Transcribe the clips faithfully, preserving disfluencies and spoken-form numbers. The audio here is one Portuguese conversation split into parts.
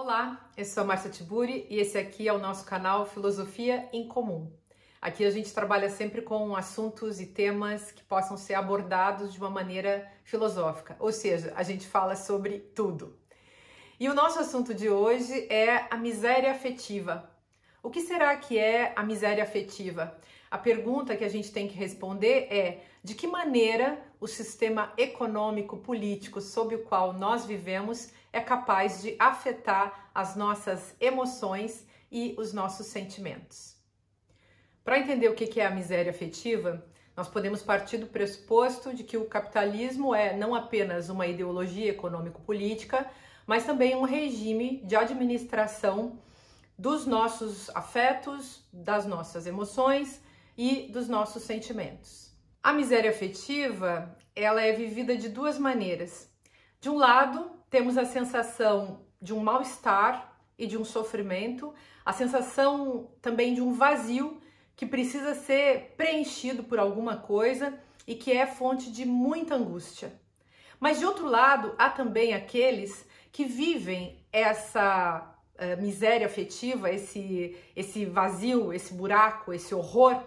Olá, eu sou a Márcia Tiburi e esse aqui é o nosso canal Filosofia em Comum. Aqui a gente trabalha sempre com assuntos e temas que possam ser abordados de uma maneira filosófica, ou seja, a gente fala sobre tudo. E o nosso assunto de hoje é a miséria afetiva. O que será que é a miséria afetiva? A pergunta que a gente tem que responder é: de que maneira o sistema econômico político sob o qual nós vivemos é capaz de afetar as nossas emoções e os nossos sentimentos? Para entender o que é a miséria afetiva, nós podemos partir do pressuposto de que o capitalismo é não apenas uma ideologia econômico-política, mas também um regime de administração dos nossos afetos, das nossas emoções e dos nossos sentimentos. A miséria afetiva, ela é vivida de duas maneiras. De um lado, temos a sensação de um mal-estar e de um sofrimento, a sensação também de um vazio que precisa ser preenchido por alguma coisa e que é fonte de muita angústia. Mas de outro lado, há também aqueles que vivem essa uh, miséria afetiva, esse, esse vazio, esse buraco, esse horror,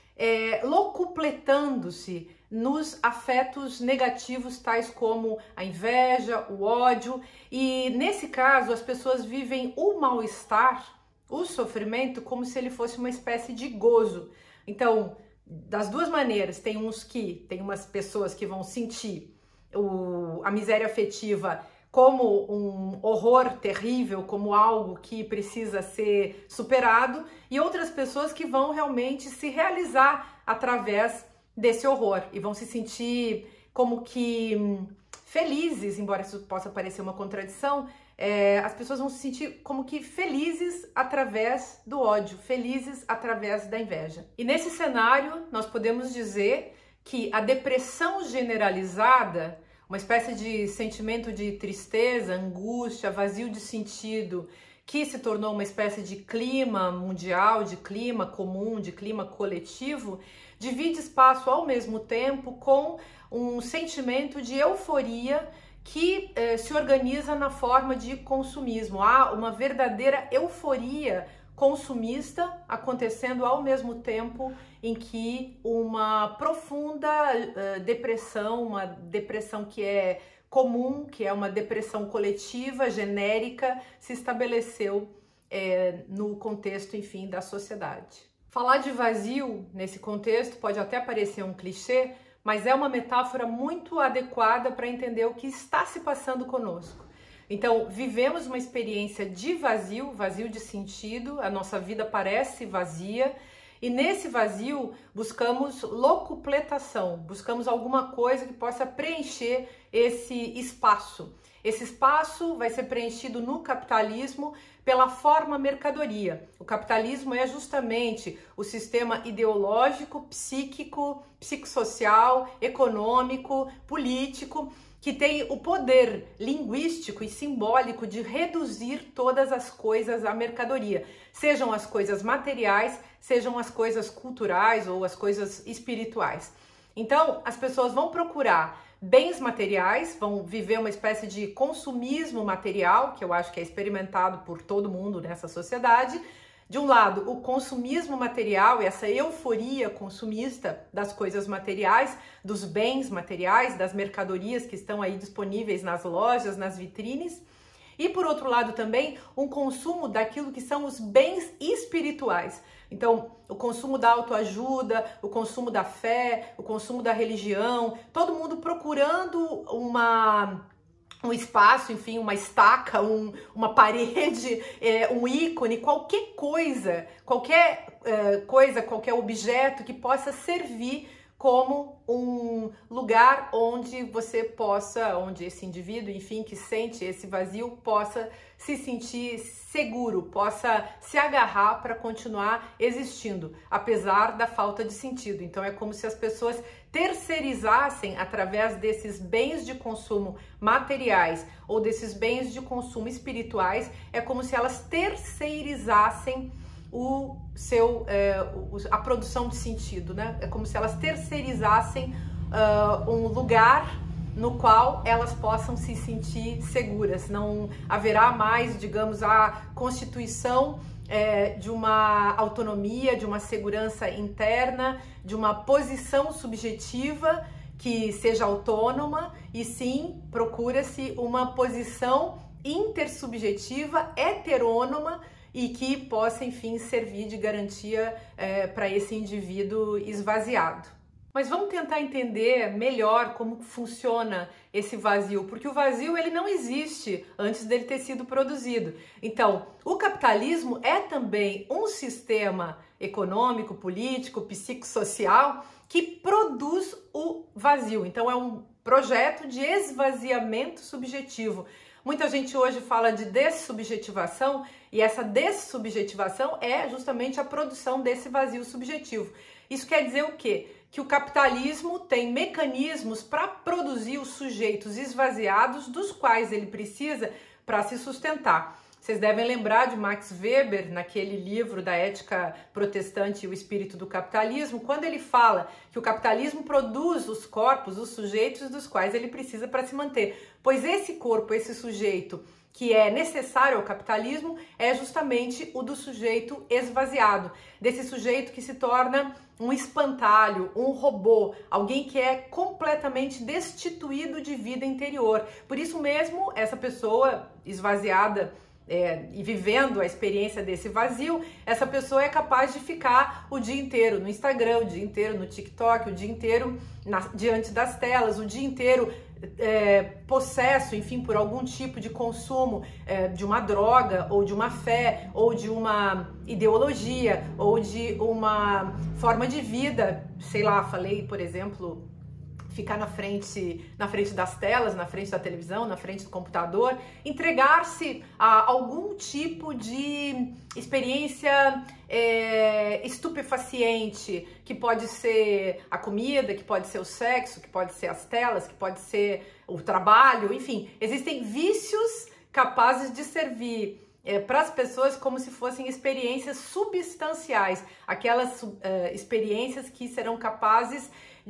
é, locupletando-se nos afetos negativos, tais como a inveja, o ódio, e nesse caso as pessoas vivem o mal-estar, o sofrimento, como se ele fosse uma espécie de gozo. Então, das duas maneiras, tem uns que, tem umas pessoas que vão sentir o, a miséria afetiva como um horror terrível, como algo que precisa ser superado, e outras pessoas que vão realmente se realizar através desse horror e vão se sentir como que hum, felizes, embora isso possa parecer uma contradição, é, as pessoas vão se sentir como que felizes através do ódio, felizes através da inveja. E nesse cenário, nós podemos dizer que a depressão generalizada, uma espécie de sentimento de tristeza, angústia, vazio de sentido, que se tornou uma espécie de clima mundial, de clima comum, de clima coletivo, divide espaço ao mesmo tempo com um sentimento de euforia que eh, se organiza na forma de consumismo. Há uma verdadeira euforia consumista acontecendo ao mesmo tempo em que uma profunda uh, depressão, uma depressão que é comum, que é uma depressão coletiva, genérica, se estabeleceu é, no contexto, enfim, da sociedade. Falar de vazio nesse contexto pode até parecer um clichê, mas é uma metáfora muito adequada para entender o que está se passando conosco. Então, vivemos uma experiência de vazio, vazio de sentido, a nossa vida parece vazia, e nesse vazio buscamos locupletação, buscamos alguma coisa que possa preencher esse espaço. Esse espaço vai ser preenchido no capitalismo pela forma mercadoria. O capitalismo é justamente o sistema ideológico, psíquico, psicossocial, econômico, político, que tem o poder linguístico e simbólico de reduzir todas as coisas à mercadoria, sejam as coisas materiais, sejam as coisas culturais ou as coisas espirituais. Então, as pessoas vão procurar bens materiais, vão viver uma espécie de consumismo material, que eu acho que é experimentado por todo mundo nessa sociedade. De um lado, o consumismo material, essa euforia consumista das coisas materiais, dos bens materiais, das mercadorias que estão aí disponíveis nas lojas, nas vitrines. E por outro lado também, um consumo daquilo que são os bens espirituais. Então, o consumo da autoajuda, o consumo da fé, o consumo da religião, todo mundo procurando uma... um espaço, enfim, uma estaca, um, uma parede, é, um ícone, qualquer coisa, qualquer é, coisa, qualquer objeto que possa servir como um lugar onde você possa, onde esse indivíduo, enfim, que sente esse vazio, possa se sentir seguro, possa se agarrar para continuar existindo, apesar da falta de sentido. Então é como se as pessoas terceirizassem, através desses bens de consumo materiais ou desses bens de consumo espirituais, é como se elas terceirizassem o seu, é, a produção de sentido, né? É como se elas terceirizassem uh, um lugar no qual elas possam se sentir seguras. Não haverá mais, digamos, a constituição é, de uma autonomia, de uma segurança interna, de uma posição subjetiva que seja autônoma, e sim procura-se uma posição intersubjetiva, heterônoma, e que possa, enfim, servir de garantia é, para esse indivíduo esvaziado. Mas vamos tentar entender melhor como funciona esse vazio, porque o vazio ele não existe antes dele ter sido produzido. Então, o capitalismo é também um sistema econômico, político, psicossocial que produz o vazio. Então, é um projeto de esvaziamento subjetivo. Muita gente hoje fala de dessubjetivação, e essa dessubjetivação é justamente a produção desse vazio subjetivo. Isso quer dizer o quê? Que o capitalismo tem mecanismos para produzir os sujeitos esvaziados dos quais ele precisa para se sustentar. Vocês devem lembrar de Max Weber, naquele livro da Ética Protestante e o Espírito do Capitalismo, quando ele fala que o capitalismo produz os corpos, os sujeitos dos quais ele precisa para se manter. Pois esse corpo, esse sujeito que é necessário ao capitalismo é justamente o do sujeito esvaziado, desse sujeito que se torna um espantalho, um robô, alguém que é completamente destituído de vida interior. Por isso mesmo, essa pessoa esvaziada É, e vivendo a experiência desse vazio, essa pessoa é capaz de ficar o dia inteiro no Instagram, o dia inteiro no TikTok, o dia inteiro na, diante das telas, o dia inteiro é, possesso, enfim, por algum tipo de consumo é, de uma droga, ou de uma fé, ou de uma ideologia, ou de uma forma de vida. Sei lá, falei, por exemplo, ficar na frente, na frente das telas, na frente da televisão, na frente do computador, entregar-se a algum tipo de experiência é, estupefaciente, que pode ser a comida, que pode ser o sexo, que pode ser as telas, que pode ser o trabalho, enfim, existem vícios capazes de servir É, para as pessoas como se fossem experiências substanciais, aquelas uh, experiências que serão capazes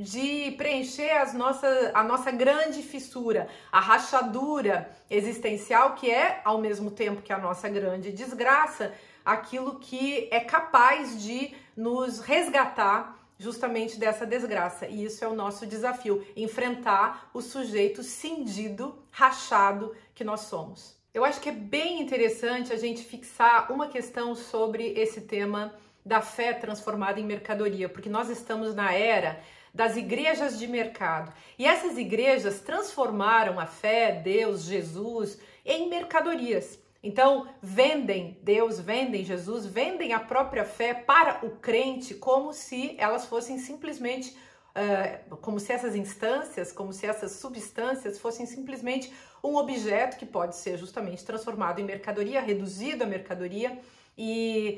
de preencher as nossas, a nossa grande fissura, a rachadura existencial, que é, ao mesmo tempo que a nossa grande desgraça, aquilo que é capaz de nos resgatar justamente dessa desgraça. E isso é o nosso desafio, enfrentar o sujeito cindido, rachado que nós somos. Eu acho que é bem interessante a gente fixar uma questão sobre esse tema da fé transformada em mercadoria, porque nós estamos na era das igrejas de mercado. E essas igrejas transformaram a fé, Deus, Jesus, em mercadorias. Então, vendem Deus, vendem Jesus, vendem a própria fé para o crente como se elas fossem simplesmente, uh, como se essas instâncias, como se essas substâncias fossem simplesmente um objeto que pode ser justamente transformado em mercadoria, reduzido a mercadoria e,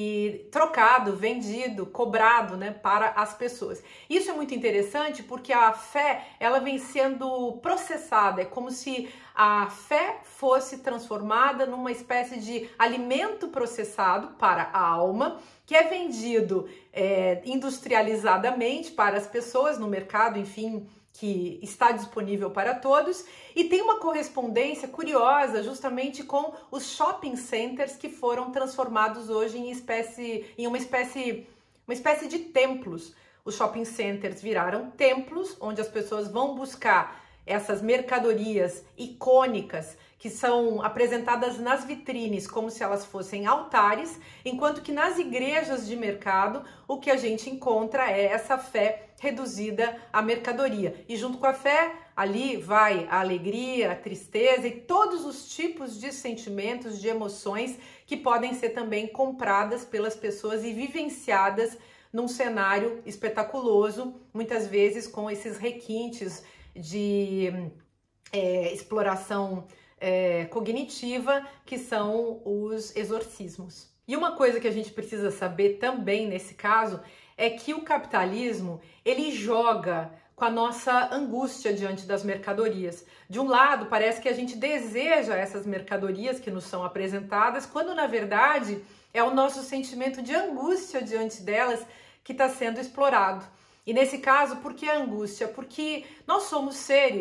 e trocado, vendido, cobrado, né, para as pessoas. Isso é muito interessante porque a fé, ela vem sendo processada, é como se a fé fosse transformada numa espécie de alimento processado para a alma, que é vendido é, industrializadamente para as pessoas no mercado, enfim, que está disponível para todos, e tem uma correspondência curiosa justamente com os shopping centers que foram transformados hoje em, espécie, em uma, espécie, uma espécie de templos. Os shopping centers viraram templos onde as pessoas vão buscar essas mercadorias icônicas que são apresentadas nas vitrines como se elas fossem altares, enquanto que nas igrejas de mercado o que a gente encontra é essa fé reduzida à mercadoria. E junto com a fé, ali vai a alegria, a tristeza e todos os tipos de sentimentos, de emoções que podem ser também compradas pelas pessoas e vivenciadas num cenário espetaculoso, muitas vezes com esses requintes de é, exploração é, cognitiva, que são os exorcismos. E uma coisa que a gente precisa saber também nesse caso é que o capitalismo, ele joga com a nossa angústia diante das mercadorias. De um lado, parece que a gente deseja essas mercadorias que nos são apresentadas, quando na verdade é o nosso sentimento de angústia diante delas que está sendo explorado. E nesse caso, por que a angústia? Porque nós somos seres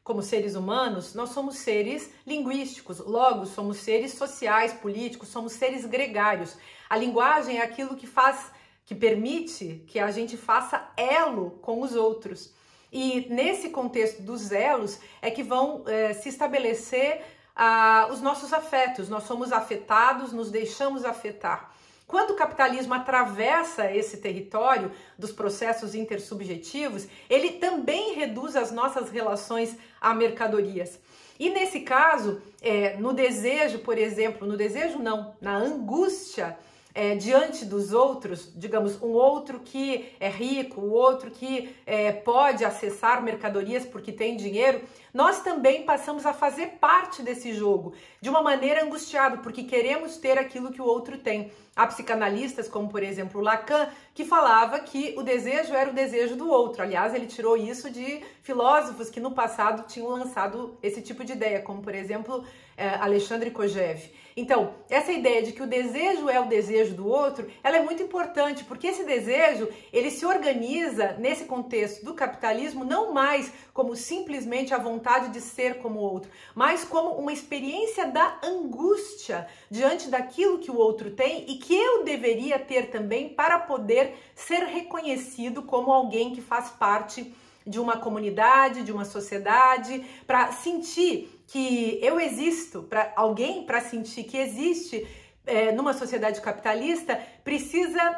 como seres humanos, nós somos seres linguísticos, logo somos seres sociais, políticos, somos seres gregários. A linguagem é aquilo que faz, que permite que a gente faça elo com os outros. E nesse contexto dos elos é que vão é, se estabelecer ah, os nossos afetos. Nós somos afetados, nos deixamos afetar. Quando o capitalismo atravessa esse território dos processos intersubjetivos, ele também reduz as nossas relações a mercadorias. E nesse caso, é, no desejo, por exemplo, no desejo não, na angústia é, diante dos outros, digamos, um outro que é rico, o outro que é, pode acessar mercadorias porque tem dinheiro, nós também passamos a fazer parte desse jogo, de uma maneira angustiada, porque queremos ter aquilo que o outro tem. Há psicanalistas, como por exemplo Lacan, que falava que o desejo era o desejo do outro. Aliás, ele tirou isso de filósofos que no passado tinham lançado esse tipo de ideia, como por exemplo Alexandre Kojève. Então, essa ideia de que o desejo é o desejo do outro, ela é muito importante, porque esse desejo, ele se organiza nesse contexto do capitalismo não mais como simplesmente a vontade de ser como o outro, mas como uma experiência da angústia diante daquilo que o outro tem e que eu deveria ter também para poder ser reconhecido como alguém que faz parte de uma comunidade, de uma sociedade, para sentir que eu existo, para alguém para sentir que existe é, numa sociedade capitalista, precisa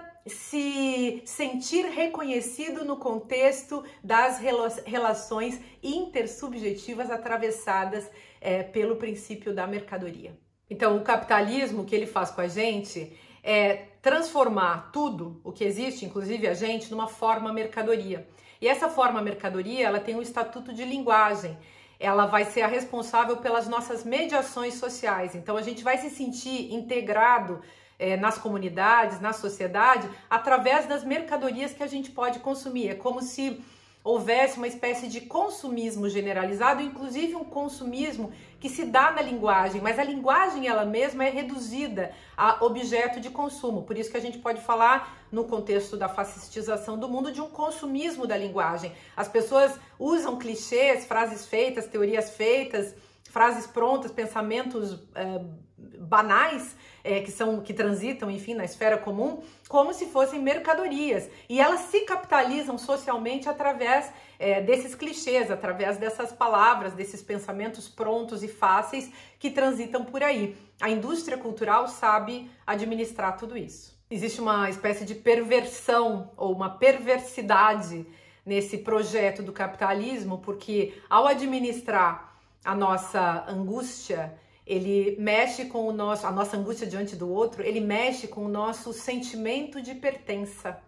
se sentir reconhecido no contexto das relações intersubjetivas atravessadas é, pelo princípio da mercadoria. Então, o capitalismo, o que ele faz com a gente é transformar tudo o que existe, inclusive a gente, numa forma mercadoria. E essa forma mercadoria, ela tem um estatuto de linguagem. Ela vai ser a responsável pelas nossas mediações sociais. Então, a gente vai se sentir integrado é, nas comunidades, na sociedade, através das mercadorias que a gente pode consumir. É como se houvesse uma espécie de consumismo generalizado, inclusive um consumismo que se dá na linguagem, mas a linguagem ela mesma é reduzida a objeto de consumo. Por isso que a gente pode falar, no contexto da fascistização do mundo, de um consumismo da linguagem. As pessoas usam clichês, frases feitas, teorias feitas, frases prontas, pensamentos é, banais, é, que são que transitam, enfim, na esfera comum, como se fossem mercadorias. E elas se capitalizam socialmente através é, desses clichês, através dessas palavras, desses pensamentos prontos e fáceis que transitam por aí. A indústria cultural sabe administrar tudo isso. Existe uma espécie de perversão ou uma perversidade nesse projeto do capitalismo, porque ao administrar a nossa angústia, ele mexe com o nosso, a nossa angústia diante do outro, ele mexe com o nosso sentimento de pertença.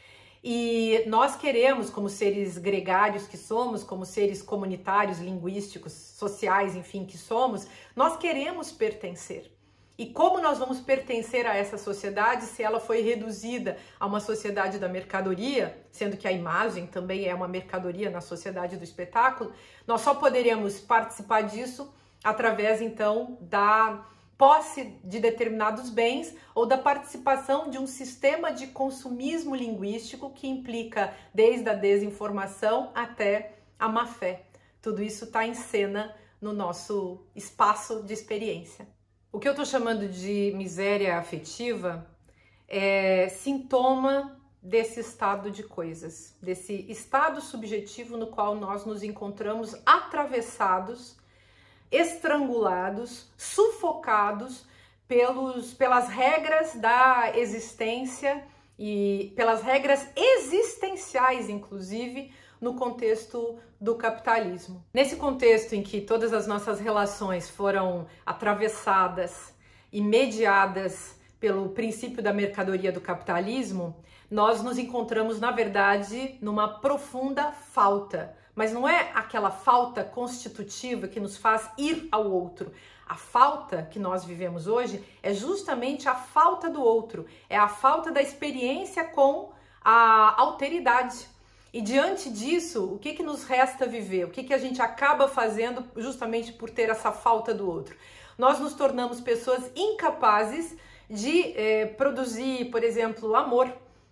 E nós queremos, como seres gregários que somos, como seres comunitários, linguísticos, sociais, enfim, que somos, nós queremos pertencer. E como nós vamos pertencer a essa sociedade se ela foi reduzida a uma sociedade da mercadoria, sendo que a imagem também é uma mercadoria na sociedade do espetáculo, nós só poderemos participar disso através, então, da posse de determinados bens ou da participação de um sistema de consumismo linguístico que implica desde a desinformação até a má-fé. Tudo isso está em cena no nosso espaço de experiência. O que eu estou chamando de miséria afetiva é sintoma desse estado de coisas, desse estado subjetivo no qual nós nos encontramos atravessados, estrangulados, sufocados pelos, pelas regras da existência e pelas regras existenciais, inclusive, no contexto do capitalismo. Nesse contexto em que todas as nossas relações foram atravessadas e mediadas pelo princípio da mercadoria do capitalismo, nós nos encontramos, na verdade, numa profunda falta. Mas não é aquela falta constitutiva que nos faz ir ao outro. A falta que nós vivemos hoje é justamente a falta do outro, é a falta da experiência com a alteridade. E diante disso, o que que nos resta viver? O que que a gente acaba fazendo justamente por ter essa falta do outro? Nós nos tornamos pessoas incapazes de eh, produzir, por exemplo, amor.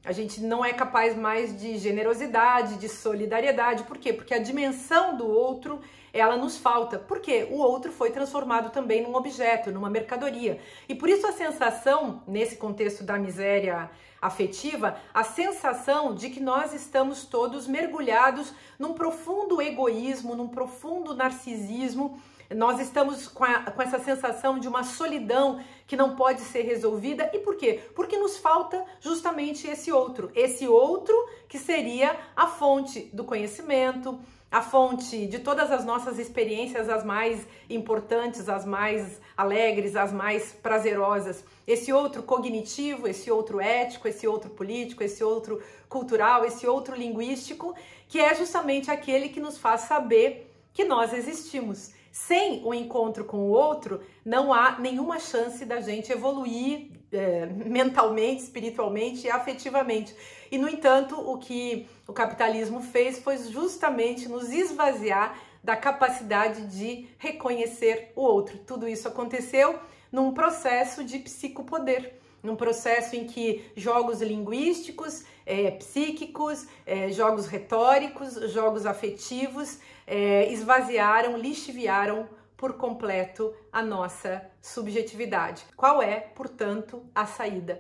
A gente não é capaz mais de generosidade, de solidariedade. Por quê? Porque a dimensão do outro, ela nos falta. Por quê? O outro foi transformado também num objeto, numa mercadoria. E por isso a sensação, nesse contexto da miséria afetiva, a sensação de que nós estamos todos mergulhados num profundo egoísmo, num profundo narcisismo. Nós estamos com, a, com essa sensação de uma solidão que não pode ser resolvida. E por quê? Porque nos falta justamente esse outro. Esse outro que seria a fonte do conhecimento, a fonte de todas as nossas experiências, as mais importantes, as mais alegres, as mais prazerosas. Esse outro cognitivo, esse outro ético, esse outro político, esse outro cultural, esse outro linguístico, que é justamente aquele que nos faz saber que nós existimos. Sem o encontro com o outro, não há nenhuma chance da gente evoluir é, mentalmente, espiritualmente e afetivamente. E, no entanto, o que o capitalismo fez foi justamente nos esvaziar da capacidade de reconhecer o outro. Tudo isso aconteceu num processo de psicopoder, num processo em que jogos linguísticos, é, psíquicos, é, jogos retóricos, jogos afetivos é, esvaziaram, lixiviaram por completo a nossa subjetividade. Qual é, portanto, a saída?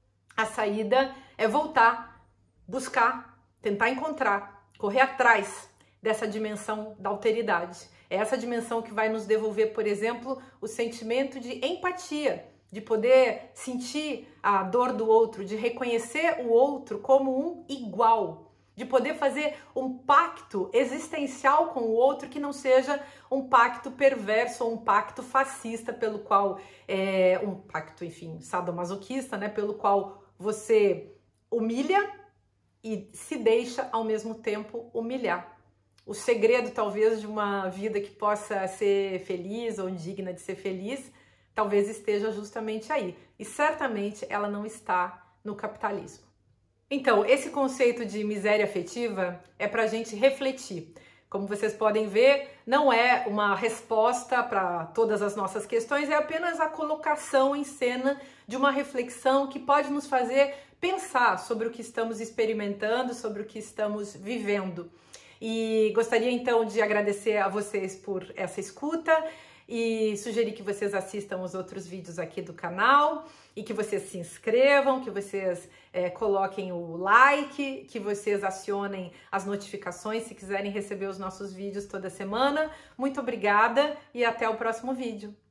A saída é voltar, buscar, tentar encontrar, correr atrás dessa dimensão da alteridade. É essa dimensão que vai nos devolver, por exemplo, o sentimento de empatia, de poder sentir a dor do outro, de reconhecer o outro como um igual, de poder fazer um pacto existencial com o outro que não seja um pacto perverso ou um pacto fascista, pelo qual, é, um pacto, enfim, sadomasoquista, né, pelo qual você humilha e se deixa ao mesmo tempo humilhar. O segredo, talvez, de uma vida que possa ser feliz ou digna de ser feliz, talvez esteja justamente aí. E certamente ela não está no capitalismo. Então, esse conceito de miséria afetiva é para a gente refletir. Como vocês podem ver, não é uma resposta para todas as nossas questões, é apenas a colocação em cena de uma reflexão que pode nos fazer pensar sobre o que estamos experimentando, sobre o que estamos vivendo. E gostaria então de agradecer a vocês por essa escuta e sugerir que vocês assistam os outros vídeos aqui do canal e que vocês se inscrevam, que vocês é, coloquem o like, que vocês acionem as notificações se quiserem receber os nossos vídeos toda semana. Muito obrigada e até o próximo vídeo.